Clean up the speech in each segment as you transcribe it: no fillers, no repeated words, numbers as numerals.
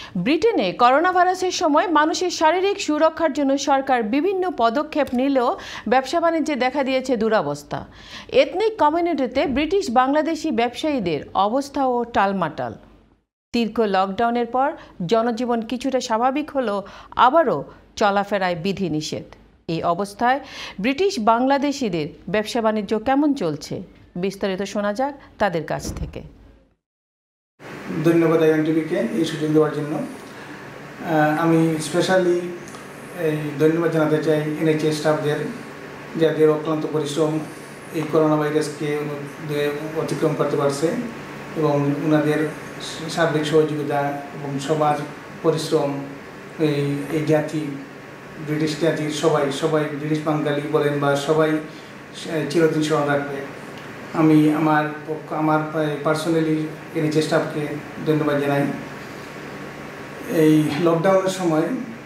ব্রিটেনে করোনা ভাইরাসের সময় মানুষের শারীরিক সুরক্ষার জন্য সরকার বিভিন্ন পদক্ষেপ নিলেও ব্যবসা বাণিজ্যে দেখা দিয়েছে দুরবস্থা। এথনিক কমিউনিটিতে ব্রিটিশ বাংলাদেশি ব্যবসায়ীদের অবস্থাও টালমাটাল। দীর্ঘ লকডাউনের পর জনজীবন কিছুটা স্বাভাবিক হলেও আবারও চলাফেরায় বিধিনিষেধ। এই অবস্থায় ব্রিটিশ বাংলাদেশিদের ব্যবসা বাণিজ্য কেমন চলছে, বিস্তারিত শোনা যাক তাদের কাছ থেকে। ধন্যবাদ আইএনটিভিকে এই সুযোগ দেওয়ার জন্য। আমি স্পেশালি ধন্যবাদ জানাতে চাই এনএইচএস স্টাফদের, যাদের অক্লান্ত পরিশ্রম এই করোনা ভাইরাসকে অতিক্রম করতে পারছে এবং ওনাদের সার্বিক সহযোগিতা এবং সবার পরিশ্রম এই জাতি, ব্রিটিশ জাতির সবাই ব্রিটিশ বাঙালি বলেন বা সবাই চিরদিন স্মরণ রাখবে। আমি আমার পার্সোনালি এনএইচএস স্টাফকে ধন্যবাদ জানাই। এই লকডাউনের সময়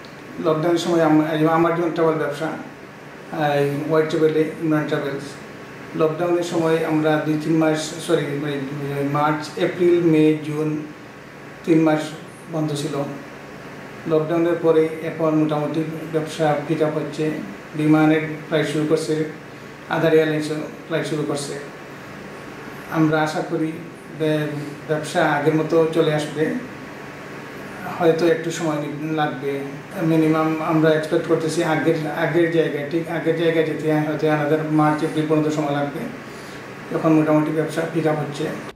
আমার যেমন ট্রাভেল ব্যবসা, হোয়াইট ট্রাভেলে ইমরান ট্রাভেলস, লকডাউনের সময় আমরা 2-3 মাস মার্চ, এপ্রিল, মে, জুন 3 মাস বন্ধ ছিল। লকডাউনের পরে এখন মোটামুটি ব্যবসা পিক আপ হচ্ছে। বিমানের ফ্লাইট শুরু করছে, আদার এয়ারলাইন্সও ফ্লাইট শুরু করছে। আমরা আশা করি ব্যবসা আগের মতো চলে আসবে, হয়তো একটু সময় লাগবে। মিনিমাম আমরা এক্সপেক্ট করতেছি আগের জায়গায় যেতে হয়তো আনাদার মার্চ এপ্রিল পর্যন্ত সময় লাগবে। এখন মোটামুটি ব্যবসা পিক আপ হচ্ছে।